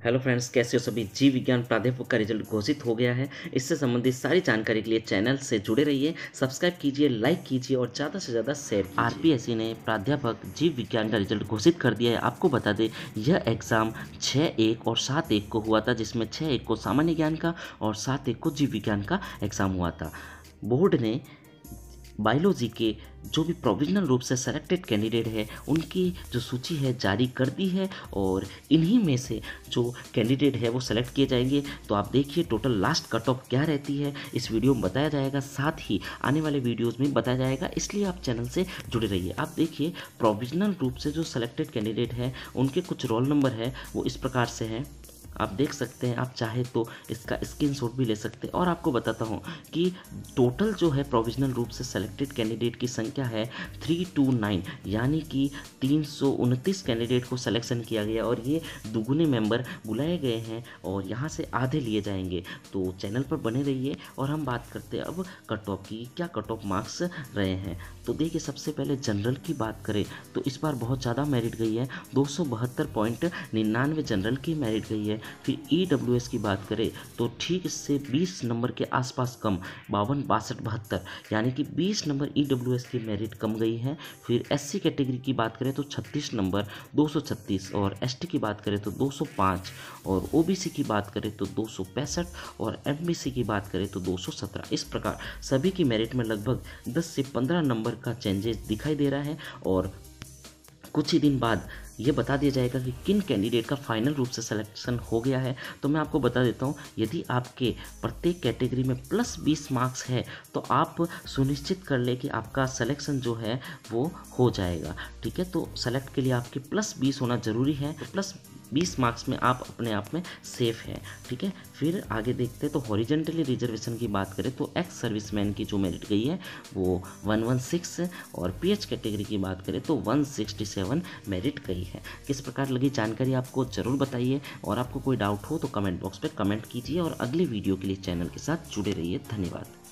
Hello friends, कैसे हो सभी। जीव विज्ञान प्राध्यापक का रिजल्ट घोषित हो गया है। इससे संबंधित सारी जानकारी के लिए चैनल से जुड़े रहिए, सब्सक्राइब कीजिए, लाइक कीजिए और ज़्यादा से ज़्यादा शेयर कीजिए। आरपीएससी ने प्राध्यापक जीव विज्ञान का रिजल्ट घोषित कर दिया है। आपको बता दें, यह एग्ज़ाम 6/1 और 7/1 को हुआ था, जिसमें 6/1 को सामान्य ज्ञान का और 7/1 को जीव विज्ञान का एग्ज़ाम हुआ था। बोर्ड ने बायोलॉजी के जो भी प्रोविजनल रूप से सेलेक्टेड कैंडिडेट है उनकी जो सूची है जारी कर दी है और इन्हीं में से जो कैंडिडेट है वो सेलेक्ट किए जाएंगे। तो आप देखिए टोटल लास्ट कट ऑफ क्या रहती है, इस वीडियो में बताया जाएगा, साथ ही आने वाले वीडियोस में बताया जाएगा, इसलिए आप चैनल से जुड़े रहिए। आप देखिए प्रोविजनल रूप से जो सेलेक्टेड कैंडिडेट है उनके कुछ रोल नंबर है वो इस प्रकार से हैं, आप देख सकते हैं। आप चाहे तो इसका स्क्रीनशॉट भी ले सकते हैं। और आपको बताता हूं कि टोटल जो है प्रोविजनल रूप से सेलेक्टेड कैंडिडेट की संख्या है 329, यानी कि 329 कैंडिडेट को सिलेक्शन किया गया और ये दुगुने मेंबर बुलाए गए हैं और यहाँ से आधे लिए जाएंगे। तो चैनल पर बने रहिए और हम बात करते हैं अब कट ऑफ की। क्या कट ऑफ मार्क्स रहे हैं, तो देखिए सबसे पहले जनरल की बात करें तो इस बार बहुत ज़्यादा मेरिट गई है, 272.99 जनरल की मेरिट गई है। फिर EWS की बात करें तो ठीक इससे 20 नंबर के आसपास कम, 52, 62, 72, यानी कि 20 नंबर EWS की मेरिट कम गई है। फिर SC कैटेगरी की बात करें तो 36 नंबर 236, और ST की बात करें तो 205, और OBC की बात करें तो 265, और MBC की बात करें तो 217। इस प्रकार सभी की मेरिट में लगभग 10 से 15 नंबर का चेंजेस दिखाई दे रहा है। और कुछ ही दिन बाद ये बता दिया जाएगा कि किन कैंडिडेट का फाइनल रूप से सिलेक्शन हो गया है। तो मैं आपको बता देता हूँ, यदि आपके प्रत्येक कैटेगरी में +20 मार्क्स है तो आप सुनिश्चित कर ले कि आपका सिलेक्शन जो है वो हो जाएगा। ठीक है, तो सेलेक्ट के लिए आपके +20 होना ज़रूरी है। +20 मार्क्स में आप अपने आप में सेफ है। ठीक है, फिर आगे देखते हैं तो हॉरिजेंटली रिजर्वेशन की बात करें तो एक्स सर्विसमैन की जो मेरिट गई है वो 116, और PH कैटेगरी की बात करें तो 167 मेरिट गई है। किस प्रकार लगी जानकारी आपको ज़रूर बताइए, और आपको कोई डाउट हो तो कमेंट बॉक्स पे कमेंट कीजिए और अगले वीडियो के लिए चैनल के साथ जुड़े रहिए। धन्यवाद।